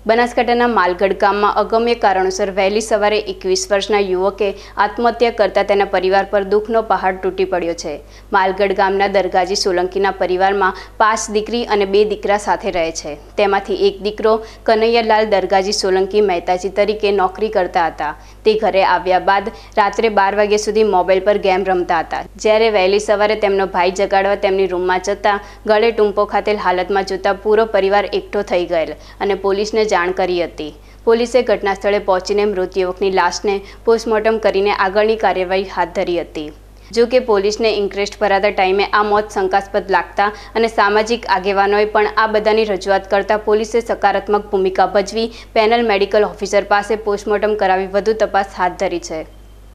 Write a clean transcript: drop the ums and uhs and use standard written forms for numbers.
બનાસકાંઠાના માલગઢ ગામમાં અગમ્ય કારણોસર વહેલી સવારે 21 વર્ષના યુવકે આત્મહત્યા કરતા તેના પરિવાર પર દુઃખનો પહાડ તૂટી પડ્યો છે। માલગઢ ગામના દરગાજી સોલંકીના પરિવારમાં 5 દીકરી અને 2 દીકરા સાથે રહે છે। તેમાંથી એક દીકરો કનૈયાલાલ દરગાજી સોલંકી મહેતાજી તરીકે નોકરી કરતા હતા। તે ઘરે આવ્યા બાદ રાત્રે 12 વાગ્યા સુધી મોબાઈલ પર ગેમ રમતા હતા। જ્યારે વહેલી સવારે તેમનો ભાઈ જગાડવા તેમની રૂમમાં જતા ગળે ટૂંપો ખાતેલ હાલતમાં જોતા પૂરો પરિવાર એકઠો થઈ ગયેલ અને પોલીસને જાણ કરી હતી। પોલીસે ઘટના સ્થળે પહોંચીને મૃત યુવકની લાશને પોસ્ટમોર્ટમ કરીને આગળની કાર્યવાહી હાથ ધરી હતી। જો કે પોલીસને ઇન્ક્વેસ્ટ ભરાતા ટાઈમે આ મોત શંકાસ્પદ લાગતા અને સામાજિક આગેવાનોએ પણ આ બધાની રજૂઆત કરતા પોલીસે સકારાત્મક ભૂમિકા ભજવી પેનલ મેડિકલ ઓફિસર પાસે પોસ્ટમોર્ટમ કરાવી વધુ તપાસ હાથ ધરી છે।